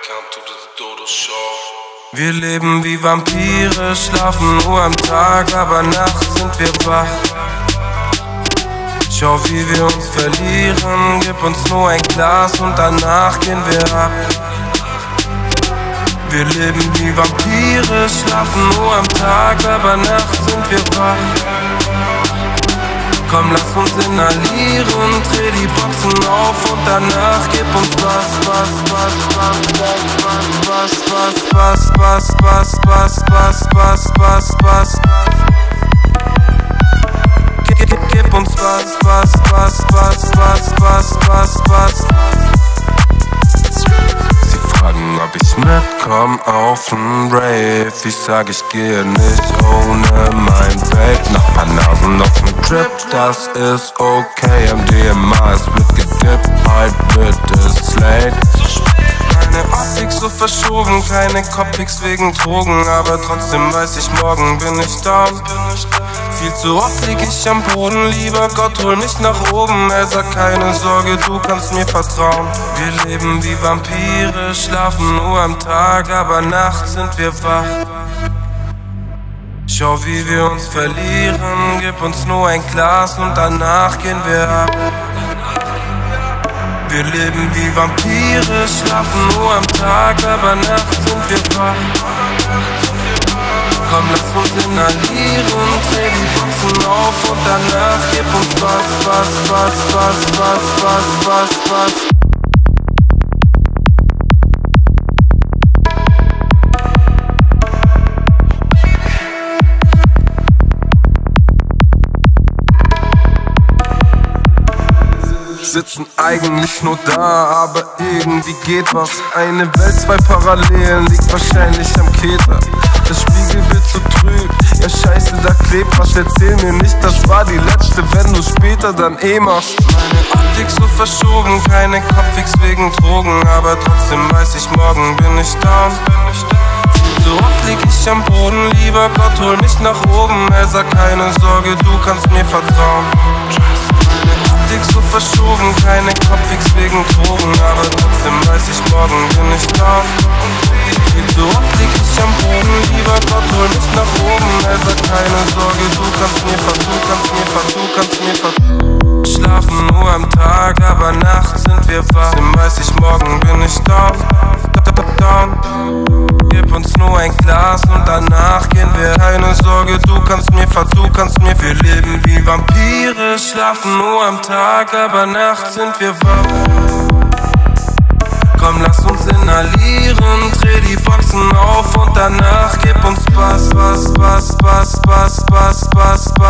Welcome to the Dodo Show. Wir leben wie Vampire, schlafen nur am Tag, aber nachts sind wir wach. Schau, wie wir uns verlieren, gib uns nur ein Glas und danach gehen wir ab. Wir leben wie Vampire, schlafen nur am Tag, aber nachts sind wir wach. Komm, lass uns inhalieren, dreh die Boxen auf und danach gib uns was. Gib uns was. Sie fragen, ob ich mitkomm auf n Rave. Ich sag, ich gehe nicht ohne mein Babe. Nach paar Nasen auf n Trip, das ist okay. MDMA, es wird gedippt, bald wird es late. Keine Optik so verschoben, keine Copix wegen Drogen, aber trotzdem weiß ich, morgen bin ich down. Viel zu oft lieg ich am Boden, lieber Gott, hol mich nach oben. Er sagt, keine Sorge, du kannst mir vertrauen. Wir leben wie Vampire, schlafen nur am Tag, aber nachts sind wir wach. Schau, wie wir uns verlieren, gib uns nur ein Glas und danach gehen wir ab. Wir leben wie Vampire, schlafen nur am Tag, aber nachts sind wir wach. Komm, lass uns inhalieren, dreh die Boxen auf und danach gib uns was. Sitzen eigentlich nur da, aber irgendwie geht was. Eine Welt, zwei Parallelen, liegt wahrscheinlich am Keter. Das Spiegelbild so trüb, ja scheiße, da klebt was. Erzähl mir nicht, das war die letzte, wenn du später dann machst. Meine Optik so verschoben, keine Kopfix wegen Drogen, aber trotzdem weiß ich, morgen bin ich down. So oft lieg ich am Boden, lieber Gott, hol mich nach oben. Er sagt, keine Sorge, du kannst mir vertrauen. So verschoben, keine Kopfix wegen Drogen, aber trotzdem weiß ich, morgen bin ich down. Viel zu oft lieg ich am Boden, lieber Gott, hol mich nach oben. Er sagt, keine Sorge, du kannst mir vertrauen. Schlafen nur am Tag, aber nachts sind wir wach. Trotzdem weiß ich, morgen bin ich down. Gib uns nur ein Glas und danach gehen wir. Keine Sorge, du kannst mir. Wir leben wie Vampire, schlafen nur am Tag, aber nachts sind wir wach. Komm, lass uns inhalieren, dreh die Boxen auf und danach gib uns was.